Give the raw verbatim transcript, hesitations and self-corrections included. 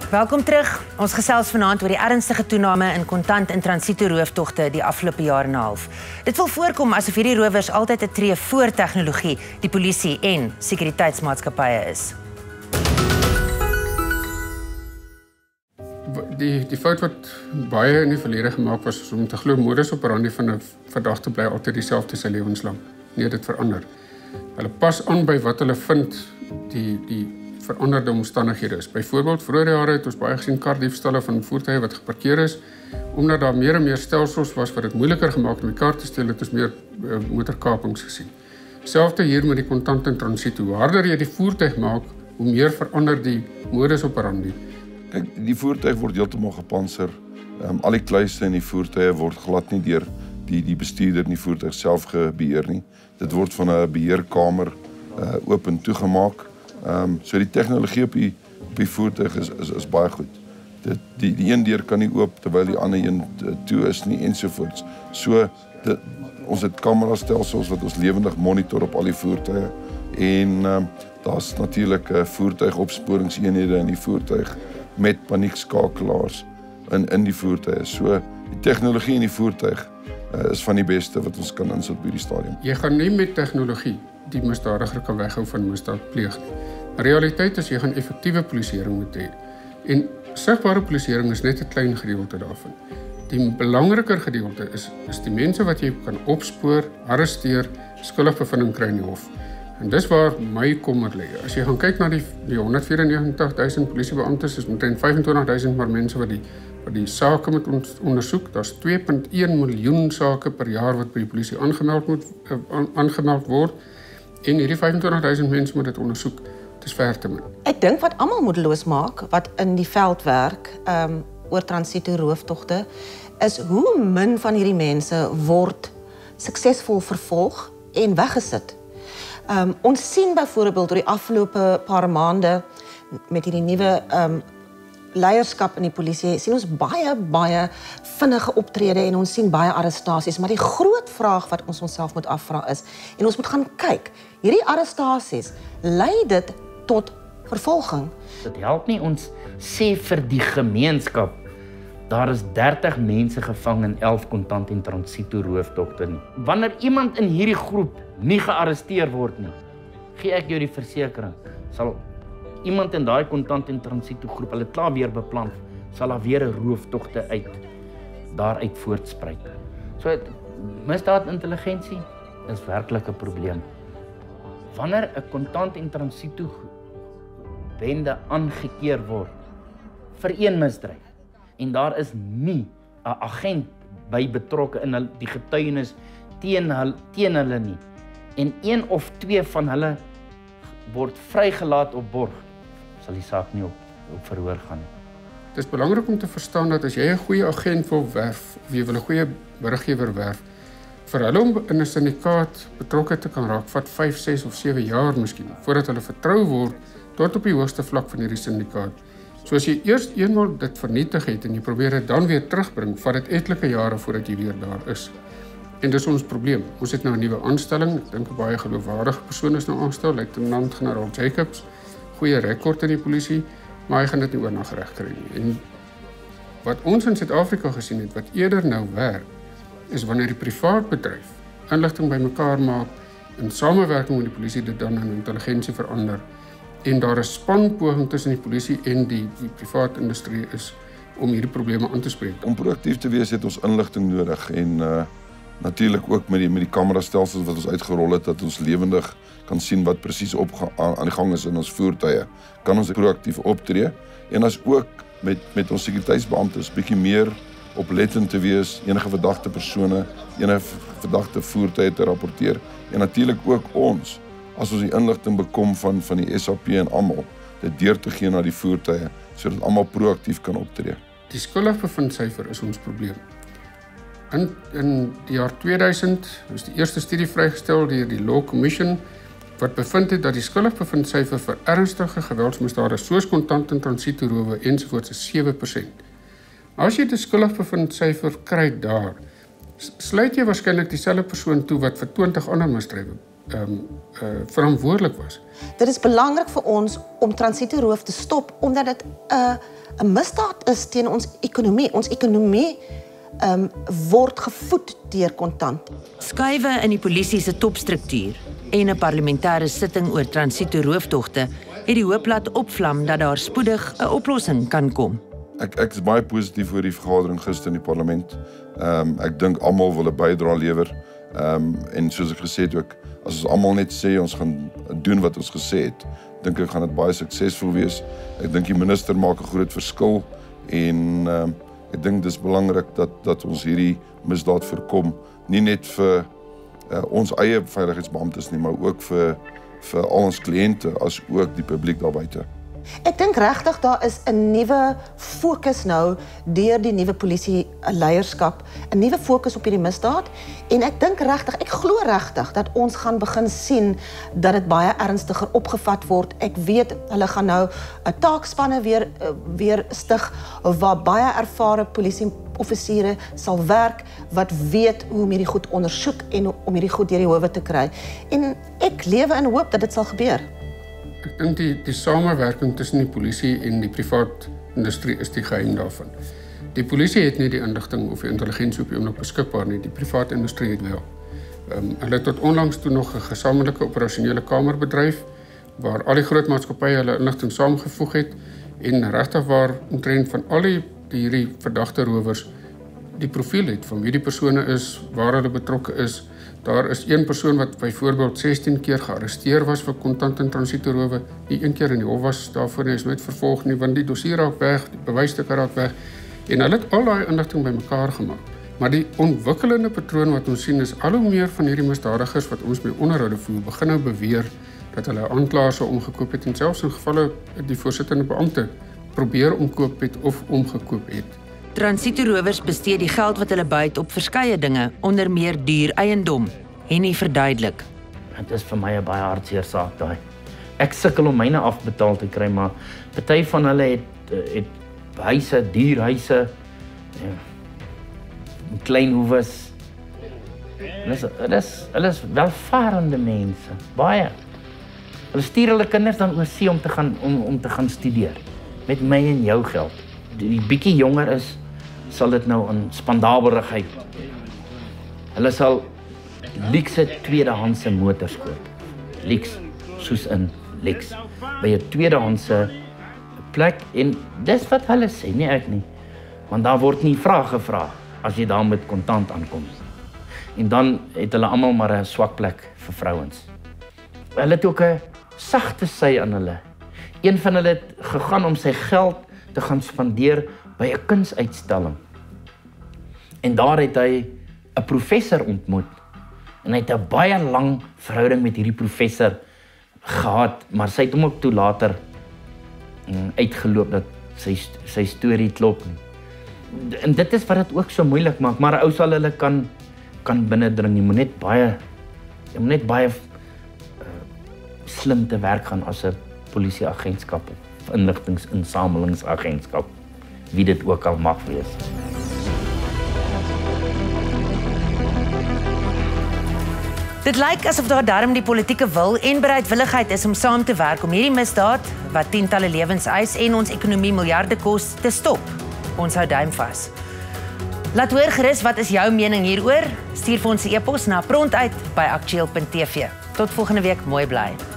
Welkom terug. Ons gesels vanaand oor die ernstige toename in kontant en transito rooftogte die afgelope jaar en 'n half. Dit wil voorkom asof hierdie rowers altyd 'n tree voor tegnologie, die polisie en sekuriteitsmaatskappye is. Die die fout wat baie in die verlede gemaak was, is om te glo modus operandi van 'n verdagte bly altyd dieselfde sy lewenslang. Nee, dit verander. Hulle pas aan by wat hulle vind die die veranderde omstandighede is. Byvoorbeeld, vroeër jare het ons baie gesien kardiefstalle van voertuie wat geparkeer is, omdat daar meer en meer stelsels was wat dit moeiliker gemaak het om die kar te steel, het ons meer uh, motorkapings gesien. Selfde hier met die kontant en transito. Hoe harder jy die voertuig maak, hoe meer verander die modus operandi. Kijk, die voertuig word heeltemal gepantser. Um, al die kluise in die voertuie word glad nie deur die, die bestuurder in die voertuig self gebeheer nie. Dit word van 'n beheerkamer uh, oop en toegemaak. Um, so die tegnologie op die, op die voertuig is, is, is baie goed. Dit, die, die een deur kan nie oop terwyl die ander een toe is nie ensovoorts. So dit, ons het kamerastelsels wat ons lewendig monitor op al die voertuie en um, daar's natuurlik uh, voertuigopsporingseenhede in die voertuig met paniekskakelaars in in die voertuie. So die tegnologie in die voertuig uh, is van die beste wat ons kan insit by die stadium. Jy gaan nie met tegnologie die misdadiger kan weghou van misdaad pleeg nie. Die realiteit is jy gaan effektiewe polisieering moet hê. En sigbare polisieering is net 'n klein gedeelte daarvan. Die belangriker gedeelte is is die mense wat jy kan opspoor, arresteer, skuldig bevinding kry in die hof. En dis waar my kommer lê. As jy gaan kyk na die, die honderd vyfennegentig duisend polisiebeamptes, is omtrent vyfentwintig duisend maar mense wat die wat die sake moet on, ondersoek. Daar's twee komma een miljoen sake per jaar wat by die polisie aangemeld moet uh, aangemeld word. En hierdie vyfentwintig duisend mense moet dit ondersoek. Dit is ver te min. Ek dink wat almal moedeloos maak wat in die veld werk, um, oor transito rooftogte, is hoe min van hierdie mense word suksesvol vervolg en weggesit. Um, ons sien byvoorbeeld oor die afgelope paar maande met hierdie nuwe um, leierskap in die polisie, sien ons baie, baie vinnige optrede en ons sien baie arrestasies. Maar die groot vraag wat ons onsself moet afvra is, en ons moet gaan kyk, hierdie arrestasies, lei dit tot vervolging? Dit help nie ons sê vir die gemeenskap, daar is dertig mense gevang in elf kontant en transito rooftogte nie. Wanneer iemand in hierdie groep nie gearresteer word nie, gee ek jou die versekering, sal iemand in daai kontant en transito groep, hulle klaar weer beplan, sal daar weer 'n rooftogte uit daaruit voortspruit. So misdaadintelligensie is werklik 'n probleem. Wanneer 'n kontant en transito bende aangekeer word vir een misdryf en daar is nie 'n agent by betrokke in hulle, die getuienis teen hulle, teen hulle nie, en een of twee van hulle word vrygelaat op borg, sal die saak nie op, op verhoor gaan nie. Het is belangrik om te verstaan dat as jy 'n goeie agent wil werf, of jy wil 'n goeie beriggewer werf, vir hulle om in 'n syndikaat betrokke te kan raak, vat vyf, ses of sewe jaar miskien, voordat hulle vertrou word tot op die hoogste vlak van hierdie syndikaat. So as jy eers eenmaal dit vernietig het en jy probeer dit dan weer terugbring, vat dit etlike jare voordat jy weer daar is. En dis ons probleem. Ons het nou 'n nuwe aanstelling, ek dink 'n baie geloofwaardige persoon is nou aangestel, luitenant-generaal Jacobs, goeie rekord in die polisie, maar hy gaan dit nie oornag reg kry nie. En wat ons in Suid-Afrika gesien het, wat eerder nou werk, is wanneer die privaat bedryf inligting bymekaar maak, in samewerking met die polisie dit dan in intelligensie verander, en daar 'n spanpoging tussen die polisie en die, die privaat industrie is om hierdie probleme aan te spreek. Om proaktief te wees het ons inligting nodig en uh, natuurlik ook met die, met die kamerastelsels wat ons uitgerol het, dat ons lewendig kan sien wat presies op aan die gang is in ons voertuie. Kan ons proaktief optree en as ook met, met ons sekuriteitsbeamptes bietjie meer oplettend te wees, enige verdagte persone, enige verdagte voertuie te rapporteer en natuurlik ook ons, as ons die inligting bekom van, van die S A P en almal, dit deur te gee na die voertuie, sodat almal proaktief kan optree. Die skuldig bevind syfer is ons probleem. In, in die jaar tweeduisend is die eerste studie vrygestel deur die Law Commission, wat bevind het dat die skuldig bevind syfer vir ernstige geweldsmisdade soos kontant en transito rowe ensovoorts is sewe persent. As jy die skuldig bevind syfer kry daar, sluit jy waarskynlik dieselfde persoon toe wat vir twintig ander misdrywe um, uh, verantwoordelik was. Dit is belangrik vir ons om transito-roof te stop, omdat dit 'n uh, 'n misdaad is teen ons ekonomie. Ons ekonomie um, word gevoed deur kontant. Skuiwe in die polisie se topstruktuur en 'n parlementêre sitting oor transito-rooftogte het die hoop laat opvlam dat daar spoedig 'n oplossing kan kom. Ek ek is baie positief oor die vergadering gister in die parlement. Ehm um, ek dink almal wil 'n bydrae lewer. Ehm um, en soos ek gesê het ook, as ons almal net sê ons gaan doen wat ons gesê het, dink ek gaan dit baie suksesvol wees. Ek dink die minister maak 'n groot verskil en ehm um, ek dink dis belangrik dat dat ons hierdie misdaad voorkom, nie net vir uh, ons eie veiligheidsbeamptes nie, maar ook vir vir al ons kliënte as ook die publiek daar buite. Ek dink regtig daar is 'n nuwe fokus nou deur die nuwe polisie leierskap, 'n nuwe fokus op hierdie misdaad en ek dink regtig, ek glo regtig dat ons gaan begin sien dat dit baie ernstiger opgevat word. Ek weet hulle gaan nou 'n taakspanne weer weer stig waar baie ervare polisieoffisiere sal werk wat weet hoe om hierdie goed ondersoek en om hierdie goed deur die howe te kry. En ek lewe in hoop dat dit sal gebeur. Ek dink die, die samewerking tussen die polisie en die privaat industrie is die geheim daarvan. Die polisie het nie die inligting of die intelligensie op die oomblik beskikbaar nie, die privaat industrie het wel. Um, hulle het tot onlangs toe nog 'n gesamentlike operasionele kamer bedryf, waar al die groot maatskappye hulle inligting saamgevoeg het, en regtig waar omtrent van al die, die hierdie verdagte rowers die profiel het, van wie die persone is, waar hulle betrokke is. Daar is een persoon wat byvoorbeeld sestien keer gearresteer was vir kontant en transito-rowe, die een keer in die hof was daarvoor en is nooit vervolg nie, want die dossier raak weg, die bewysstukke raak weg, en hulle het al daai inligting bymekaar gemaak. Maar die ontwikkelende patroon wat ons sien is al hoe meer van hierdie misdadigers wat ons mee onderhoude voer, begin nou beweer dat hulle aanklaers sou omgekoop het en selfs in gevalle die voorsittende beampte probeer omkoop het of omgekoop het. Transito-rowers bestee die geld wat hulle byt op verskeie dinge, onder meer duur eiendom. Henny verduidelik. Dit is vir my 'n baie hartseer saak daai. Ek sukkel om myne afbetaal te kry, maar party van hulle het het huise, duur huise, ja, klein hoeves. Hulle is hulle is hulle is welvarende mense, baie. Hulle stuur hulle kinders dan oor see om te gaan om om te gaan studeer met my en jou geld. Die, die bietjie jonger is, sal dit nou in spandabelrigheid. Hulle sal luukse tweedehandse motors koop. Luks, soos in luks. By 'n tweedehandse plek en dis wat hulle sê, nie ek nie. Want daar word nie vrae gevra as jy daar met kontant aankom. En dan het hulle almal maar 'n swak plek vir vrouens. Hulle het ook 'n sagte sy aan hulle. Een van hulle het gegaan om sy geld te gaan spandeer by 'n kunsuitstalling. En daar het hy 'n professor ontmoet. En hy het 'n baie lang verhouding met hierdie professor gehad, maar sy het hom ook toe later mm, uitgeloop dat sy sy storie klop nie. En dit is wat dit ook so moeilik maak, maar 'n ou sal hulle kan kan binnendring. Jy moet net baie jy moet net baie uh, slim te werk gaan as 'n polisieagentskap of inligtingsinsamelingsagentskap, wie dit ook al mag wees. Dit lyk asof daar darm die politieke wil en bereidwilligheid is om saam te werk om hierdie misdaad, wat tientalle lewens eis en ons ekonomie miljarde kos, te stop. Ons hou duim vas. Laat hoor gerus, wat is jou mening hieroor? Stuur vir ons 'n e-pos na prontuit by aktueel punt t v. Tot volgende week, mooi bly.